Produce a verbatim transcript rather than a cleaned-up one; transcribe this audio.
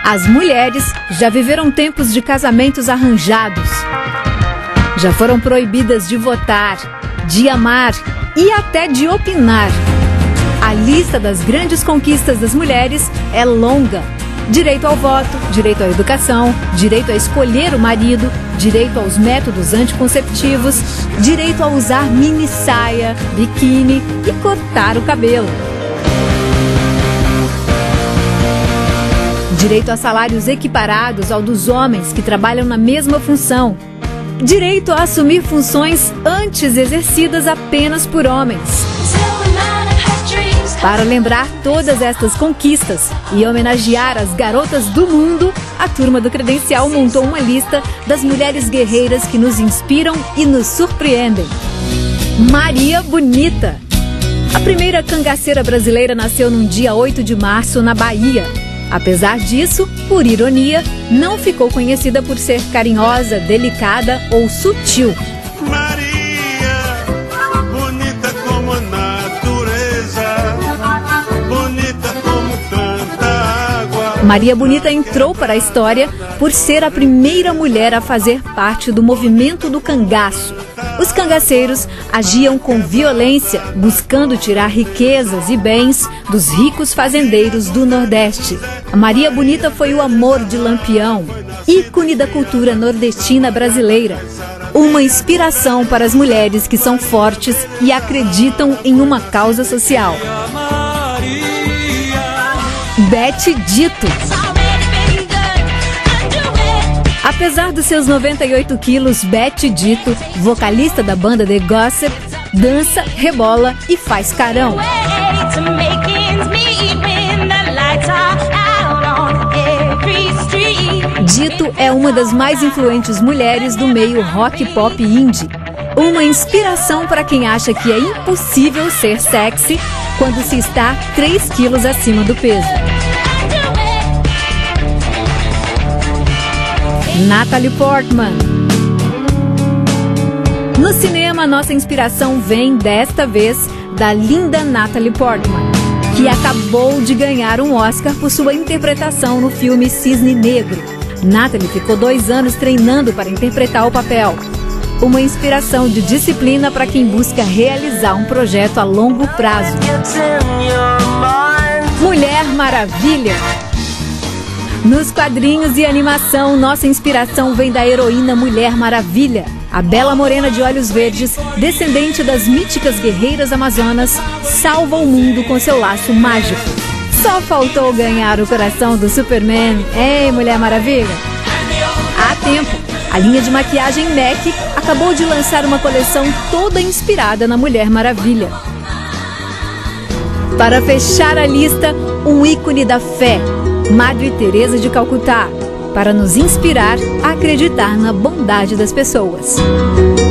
As mulheres já viveram tempos de casamentos arranjados. Já foram proibidas de votar, de amar e até de opinar. A lista das grandes conquistas das mulheres é longa. Direito ao voto, direito à educação, direito a escolher o marido, direito aos métodos anticonceptivos, direito a usar mini saia, biquíni e cortar o cabelo. Direito a salários equiparados ao dos homens que trabalham na mesma função. Direito a assumir funções antes exercidas apenas por homens. Para lembrar todas estas conquistas e homenagear as garotas do mundo, a turma do Credencial montou uma lista das mulheres guerreiras que nos inspiram e nos surpreendem. Maria Bonita. A primeira cangaceira brasileira nasceu num dia oito de março, na Bahia. Apesar disso, por ironia, não ficou conhecida por ser carinhosa, delicada ou sutil. Maria, bonita como natureza, bonita como tanta água. Maria Bonita entrou para a história por ser a primeira mulher a fazer parte do movimento do cangaço. Os cangaceiros agiam com violência, buscando tirar riquezas e bens dos ricos fazendeiros do Nordeste. A Maria Bonita foi o amor de Lampião, ícone da cultura nordestina brasileira. Uma inspiração para as mulheres que são fortes e acreditam em uma causa social. Betty Dito. Apesar dos seus noventa e oito quilos, Betty Dito, vocalista da banda The Gossip, dança, rebola e faz carão. Dito é uma das mais influentes mulheres do meio rock pop indie. Uma inspiração para quem acha que é impossível ser sexy quando se está três quilos acima do peso. Natalie Portman. No cinema, nossa inspiração vem, desta vez, da linda Natalie Portman, que acabou de ganhar um Oscar por sua interpretação no filme Cisne Negro. Natalie ficou dois anos treinando para interpretar o papel. Uma inspiração de disciplina para quem busca realizar um projeto a longo prazo. Mulher Maravilha. Nos quadrinhos e animação, nossa inspiração vem da heroína Mulher Maravilha. A bela morena de olhos verdes, descendente das míticas guerreiras amazonas, salva o mundo com seu laço mágico. Só faltou ganhar o coração do Superman. Ei, Mulher Maravilha! Há tempo, a linha de maquiagem M A C acabou de lançar uma coleção toda inspirada na Mulher Maravilha. Para fechar a lista, um ícone da fé, Madre Teresa de Calcutá, para nos inspirar a acreditar na bondade das pessoas.